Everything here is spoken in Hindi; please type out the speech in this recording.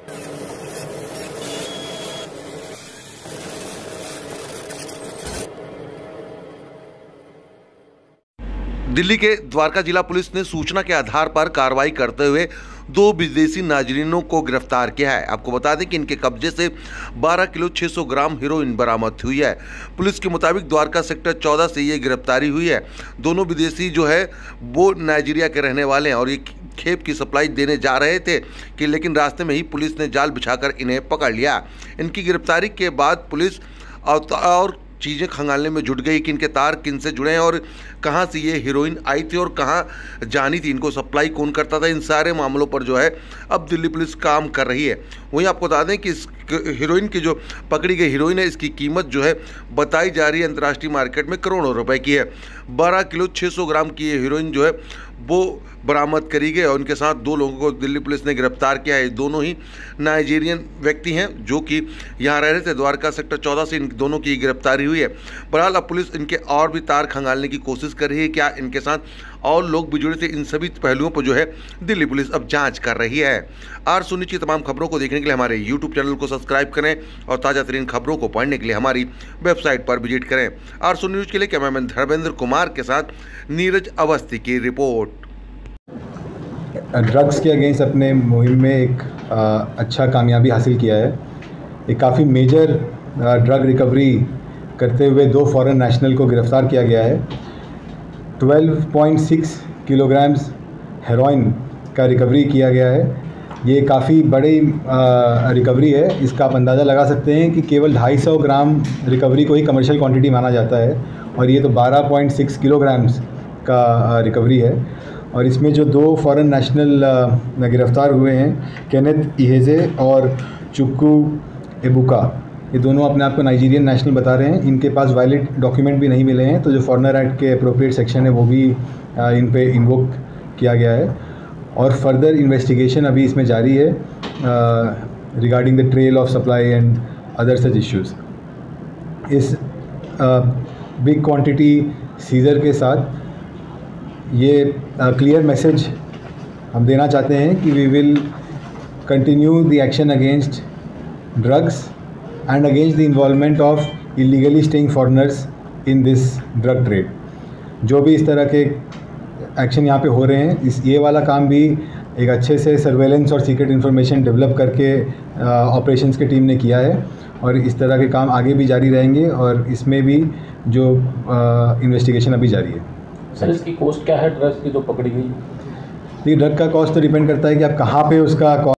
दिल्ली के द्वारका जिला पुलिस ने सूचना के आधार पर कार्रवाई करते हुए 2 विदेशी नाजरीनों को गिरफ्तार किया है। आपको बता दें कि इनके कब्जे से 12 किलो 600 ग्राम हेरोइन बरामद हुई है। पुलिस के मुताबिक द्वारका सेक्टर 14 से ये गिरफ्तारी हुई है। दोनों विदेशी जो है वो नाइजीरिया के रहने वाले हैं और ये खेप की सप्लाई देने जा रहे थे कि लेकिन रास्ते में ही पुलिस ने जाल बिछाकर इन्हें पकड़ लिया। इनकी गिरफ्तारी के बाद पुलिस और चीज़ें खंगालने में जुट गई कि इनके तार किन से जुड़े हैं और कहां से ये हीरोइन आई थी और कहां जानी थी, इनको सप्लाई कौन करता था। इन सारे मामलों पर जो है अब दिल्ली पुलिस काम कर रही है। वहीं आपको बता दें कि इस हीरोइन की जो पकड़ी गई हीरोइन है, इसकी कीमत जो है बताई जा रही है अंतर्राष्ट्रीय मार्केट में करोड़ों रुपए की है। 12 किलो 600 ग्राम की ये हीरोइन जो है वो बरामद करी गई और उनके साथ 2 लोगों को दिल्ली पुलिस ने गिरफ्तार किया है। दोनों ही नाइजीरियन व्यक्ति हैं जो कि यहाँ रह रहे थे। द्वारका सेक्टर 14 से इन दोनों की गिरफ्तारी हुई है। बहरहाल अब पुलिस इनके और भी तार खंगालने की कोशिश कर रही है। क्या इनके साथ और लोग भी जुड़े थे, इन सभी पहलुओं पर जो है दिल्ली पुलिस अब जांच कर रही है। आर सुन्नी की तमाम खबरों को देखने के लिए हमारे YouTube चैनल को सब्सक्राइब करें और ताज़ा तरीन खबरों को पढ़ने के लिए हमारी वेबसाइट पर विजिट करें। आर सुन्नी न्यूज़ के लिए कैमरामैन धर्मेंद्र कुमार के साथ नीरज अवस्थी की रिपोर्ट। ड्रग्स के अगेंस्ट अपने मुहिम में एक अच्छा कामयाबी हासिल किया है। एक काफ़ी मेजर ड्रग रिकवरी करते हुए 2 फॉरेन नेशनल को गिरफ़्तार किया गया है। 12.6 किलोग्राम्स हेरोइन का रिकवरी किया गया है। ये काफ़ी बड़ी रिकवरी है। इसका आप अंदाज़ा लगा सकते हैं कि केवल 250 ग्राम रिकवरी को ही कमर्शियल क्वांटिटी माना जाता है और ये तो 12.6 किलोग्राम्स का रिकवरी है। और इसमें जो 2 फॉरेन नेशनल गिरफ़्तार हुए हैं, केनेथ इहेजे और चुक्कू एबुका, ये दोनों अपने आप को नाइजीरियन नेशनल बता रहे हैं। इनके पास वैलिड डॉक्यूमेंट भी नहीं मिले हैं, तो जो फॉरेनर एक्ट के अप्रोप्रिएट सेक्शन है वो भी इन पे इन्वोक किया गया है और फर्दर इन्वेस्टिगेशन अभी इसमें जारी है regarding the trail of supply and other such issues. इस बिग क्वांटिटी सीजर के साथ ये क्लियर मैसेज हम देना चाहते हैं कि we will continue the action against drugs and against the involvement of illegally staying foreigners in this drug trade. जो भी इस तरह के एक्शन यहाँ पे हो रहे हैं, ये वाला काम भी एक अच्छे से सर्वेलेंस और सीक्रेट इन्फॉर्मेशन डेवलप करके ऑपरेशंस की टीम ने किया है और इस तरह के काम आगे भी जारी रहेंगे और इसमें भी जो इन्वेस्टिगेशन अभी जारी है। सर, इसकी कॉस्ट क्या है ड्रग्स की जो पकड़ी गई? ये ड्रग का कॉस्ट तो डिपेंड करता है कि आप कहाँ पे उसका